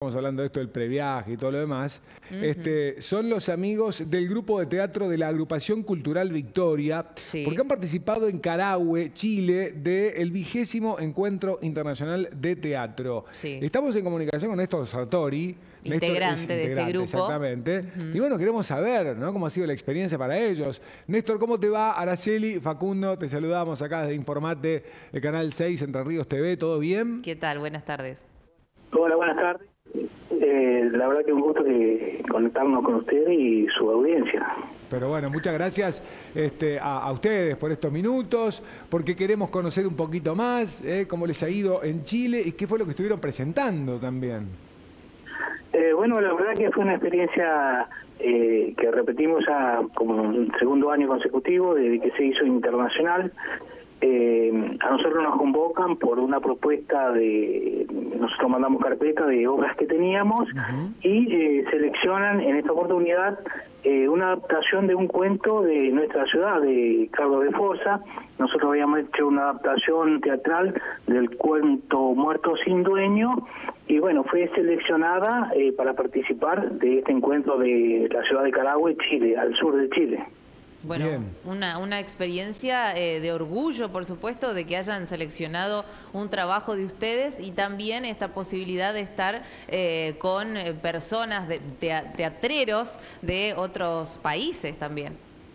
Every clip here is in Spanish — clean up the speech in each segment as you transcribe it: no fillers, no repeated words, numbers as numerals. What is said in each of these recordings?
estamos hablando de esto del previaje y todo lo demás, son los amigos del grupo de teatro de la Agrupación Cultural Victoria, porque han participado en Carahue, Chile, del 20º Encuentro Internacional de Teatro. Estamos en comunicación con Néstor Sartori, integrante de este grupo. Exactamente. Y bueno, queremos saber, ¿no?, cómo ha sido la experiencia para ellos. Néstor, ¿cómo te va? Araceli, Facundo, te saludamos acá desde Informate, el Canal 6, Entre Ríos TV, ¿todo bien? ¿Qué tal? Buenas tardes. Hola, buenas tardes. La verdad que un gusto conectarnos con usted y su audiencia. Pero bueno, muchas gracias a ustedes por estos minutos, porque queremos conocer un poquito más cómo les ha ido en Chile y qué fue lo que estuvieron presentando también. Bueno, la verdad que fue una experiencia que repetimos ya como un segundo año consecutivo desde que se hizo internacional. A nosotros nos convocan por una propuesta nosotros mandamos carpeta de obras que teníamos y seleccionan en esta oportunidad una adaptación de un cuento de nuestra ciudad, de Carlos de Forza. Nosotros habíamos hecho una adaptación teatral del cuento Muerto sin Dueño y bueno, fue seleccionada para participar de este encuentro de la ciudad de Carahue, Chile, al sur de Chile. Bueno, una experiencia de orgullo, por supuesto, de que hayan seleccionado un trabajo de ustedes y también esta posibilidad de estar con personas, teatreros de otros países también.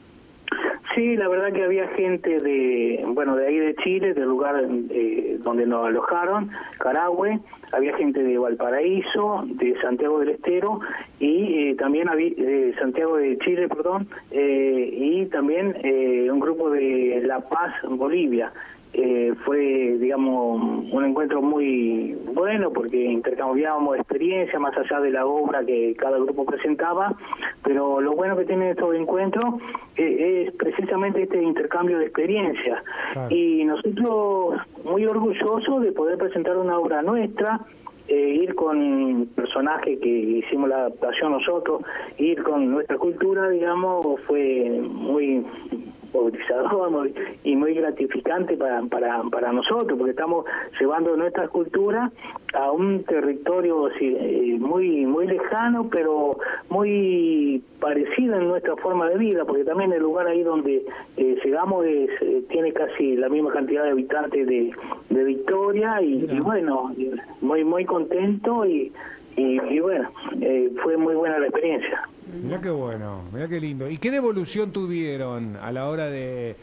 Sí, la verdad que había gente de ahí de Chile, del lugar donde nos alojaron, Carahue, había gente de Valparaíso, de Santiago del Estero y también había de Santiago de Chile, perdón, y también un grupo de La Paz, Bolivia. Fue, digamos, un encuentro muy bueno porque intercambiábamos experiencias más allá de la obra que cada grupo presentaba, pero lo bueno que tiene estos encuentros es precisamente este intercambio de experiencias. Y nosotros muy orgullosos de poder presentar una obra nuestra, ir con personajes que hicimos la adaptación nosotros, ir con nuestra cultura, digamos, fue muy movilizador y muy gratificante para nosotros, porque estamos llevando nuestra cultura a un territorio muy lejano, pero muy parecido en nuestra forma de vida, porque también el lugar ahí donde llegamos tiene casi la misma cantidad de habitantes de Victoria y bueno, muy contento y bueno, fue muy buena la experiencia. Mirá qué bueno, mirá qué lindo. ¿Y qué devolución tuvieron a la hora de,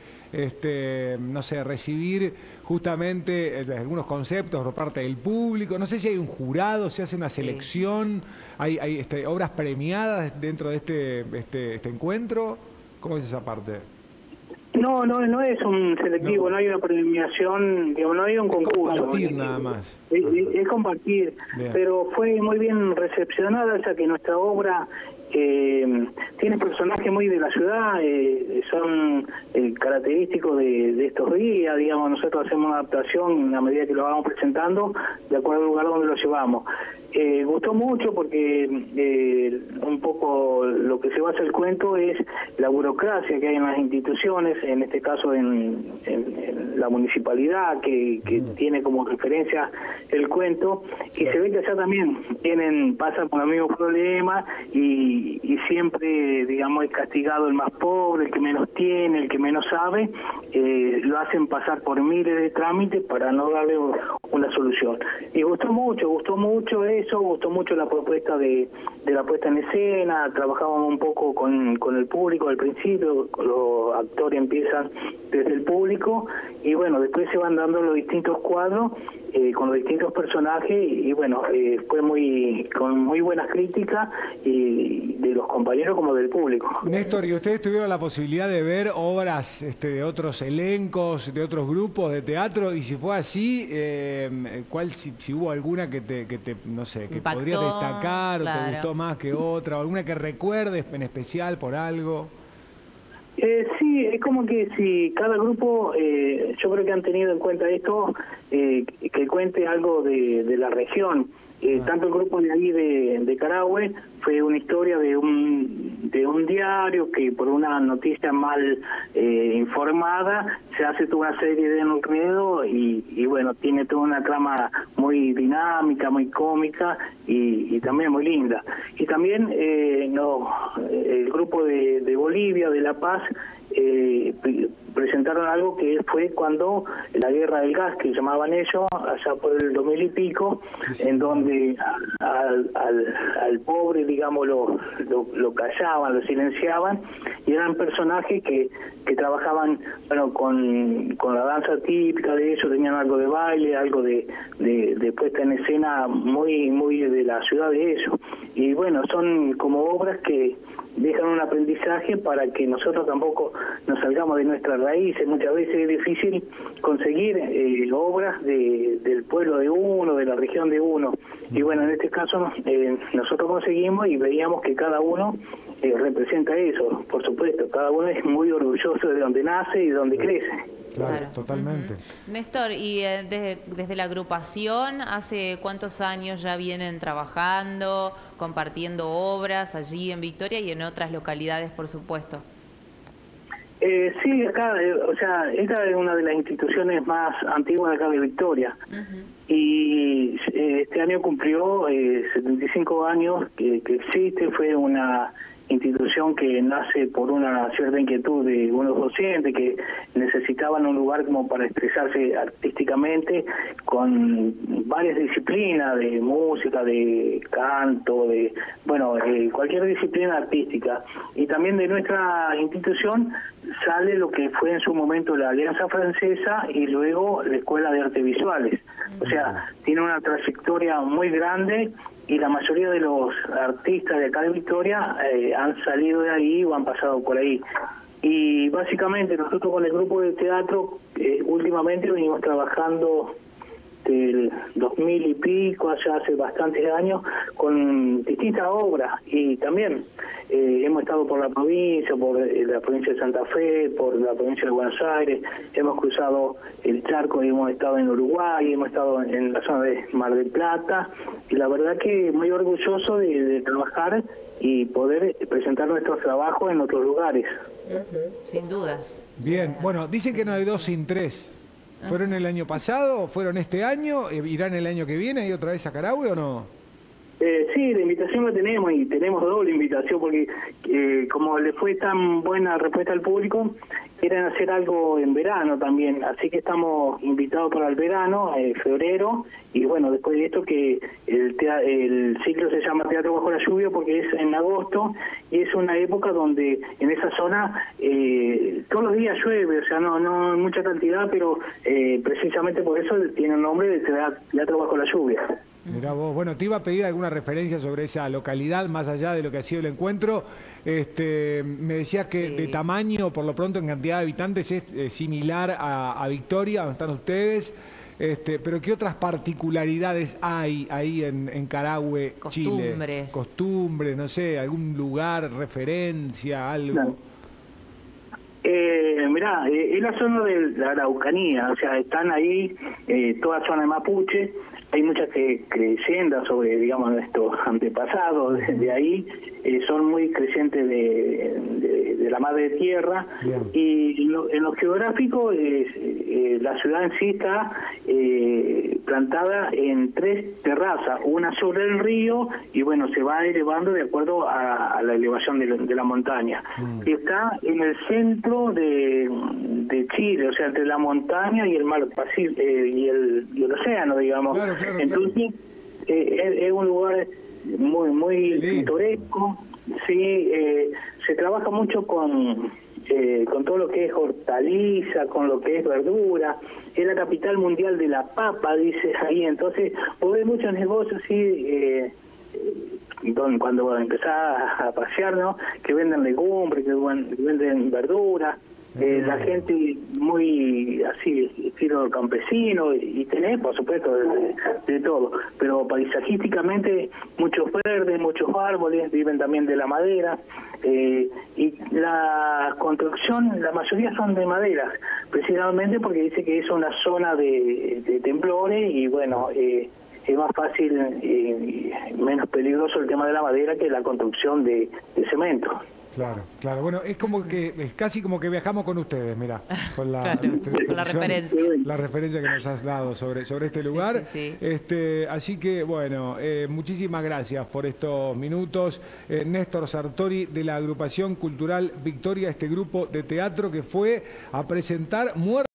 no sé, recibir justamente algunos conceptos por parte del público? No sé si hay un jurado, se hace una selección, hay obras premiadas dentro de este encuentro. ¿Cómo es esa parte? No es un selectivo, no hay una premiación, digamos, no hay un concurso. Es compartir nada más. Es compartir, pero fue muy bien recepcionada, ya que nuestra obra tiene personajes muy de la ciudad, son característicos de estos días, digamos, nosotros hacemos una adaptación a medida que lo vamos presentando, de acuerdo al lugar donde lo llevamos. Gustó mucho porque un poco lo que se basa el cuento es la burocracia que hay en las instituciones, en este caso en la municipalidad que tiene como referencia el cuento, y se ve que allá también pasan con los mismos problemas y siempre, digamos, es castigado el más pobre, el que menos tiene, el que menos sabe, lo hacen pasar por miles de trámites para no darle una solución. Y gustó mucho eso, gustó mucho la propuesta de la puesta en escena, trabajábamos un poco con el público al principio, los actores empiezan desde el público y bueno, después se van dando los distintos cuadros con los distintos personajes y bueno, fue con muy buenas críticas y de los compañeros como del público. Néstor, ¿y ustedes tuvieron la posibilidad de ver obras de otros elencos, de otros grupos de teatro? Y si fue así, si hubo alguna que te no sé, que impactó, podrías destacar, claro, o te gustó más que otra, o alguna que recuerdes en especial por algo? Sí, es como que si cada grupo, yo creo que han tenido en cuenta esto, que cuente algo de la región. Tanto el grupo de ahí de Carahue fue una historia de un diario que por una noticia mal informada se hace toda una serie de enredo y bueno, tiene toda una trama muy dinámica, muy cómica y también muy linda. Y también el grupo de Bolivia, de La Paz, presentaron algo que fue cuando la guerra del gas, que llamaban ellos, allá por el 2000 y pico, en donde al pobre, digamos, lo callaban, lo silenciaban, y eran personajes que trabajaban, bueno, con la danza típica de ellos, tenían algo de baile, algo de puesta en escena muy de la ciudad de ellos. Y bueno, son como obras que dejan un aprendizaje para que nosotros tampoco nos salgamos de nuestras raíces. Muchas veces es difícil conseguir obras del pueblo de uno, de la región de uno. Y bueno, en este caso nosotros conseguimos y veíamos que cada uno representa eso, por supuesto. Cada uno es muy orgulloso de donde nace y de donde crece. Claro, totalmente. Néstor, y desde la agrupación, ¿hace cuántos años ya vienen trabajando, compartiendo obras allí en Victoria y en otras localidades, por supuesto? Sí, acá, o sea, esta es una de las instituciones más antiguas de acá de Victoria. Y este año cumplió 75 años que existe. Fue una institución que nace por una cierta inquietud de unos docentes que necesitaban un lugar como para expresarse artísticamente con varias disciplinas de música, de canto, de cualquier disciplina artística. Y también de nuestra institución sale lo que fue en su momento la Alianza Francesa y luego la Escuela de Artes Visuales. O sea, tiene una trayectoria muy grande y la mayoría de los artistas de acá de Victoria han salido de ahí o han pasado por ahí. Y básicamente nosotros con el grupo de teatro últimamente venimos trabajando del 2000 y pico, allá hace bastantes años, con distintas obras, y también hemos estado por la provincia de Santa Fe, por la provincia de Buenos Aires, hemos cruzado el charco y hemos estado en Uruguay, hemos estado en la zona de Mar del Plata, y la verdad que muy orgulloso de trabajar y poder presentar nuestros trabajos en otros lugares. Sin dudas. Bien, bueno, dicen que no hay dos sin tres. ¿Fueron el año pasado? ¿Fueron este año? ¿Irán el año que viene y otra vez a Carahue o no? Sí, la invitación la tenemos y tenemos doble invitación porque como le fue tan buena respuesta al público, quieren hacer algo en verano también, así que estamos invitados para el verano, febrero, y bueno, después de esto que el ciclo se llama Teatro Bajo la Lluvia porque es en agosto y es una época donde en esa zona todos los días llueve, o sea, no en mucha cantidad, pero precisamente por eso tiene el nombre de Teatro Bajo la Lluvia. Mirá vos, bueno, te iba a pedir alguna referencia sobre esa localidad, más allá de lo que ha sido el encuentro. Me decías que de tamaño, por lo pronto, en cantidad de habitantes, es similar a Victoria, donde están ustedes. Pero ¿qué otras particularidades hay ahí en Carahue, Chile? Costumbres, no sé, algún lugar, referencia, algo. No. Mirá, es la zona de la Araucanía, o sea, están ahí toda zona de Mapuche. Hay muchas leyendas sobre, digamos, nuestros antepasados de ahí, son muy creyentes de la madre tierra. Bien. Y en lo geográfico, la ciudad en sí está plantada en 3 terrazas, una sobre el río y bueno, se va elevando de acuerdo a la elevación de la montaña. Y está en el centro de Chile, o sea, entre la montaña y el mar Pacífico y el océano, digamos. Claro. Entonces, es un lugar muy pintoresco. Sí, se trabaja mucho con todo lo que es hortaliza, con lo que es verdura. Es la capital mundial de la papa, dice ahí. Entonces, vos ves muchos negocios así, cuando empezás a pasear, ¿no? Que venden legumbres, que venden verdura. La gente muy así, estilo campesino, y tenés, por supuesto, de todo. Pero paisajísticamente, muchos verdes, muchos árboles, viven también de la madera. Y la construcción, la mayoría son de madera, precisamente porque dice que es una zona de temblores y bueno, es más fácil y menos peligroso el tema de la madera que la construcción de cemento. Claro, claro. Bueno, es como que es casi como que viajamos con ustedes, mirá, con la, claro, con la referencia. La referencia que nos has dado sobre este lugar. Sí, sí, sí. Así que, bueno, muchísimas gracias por estos minutos. Néstor Sartori, de la agrupación cultural Victoria, este grupo de teatro que fue a presentar Muerte.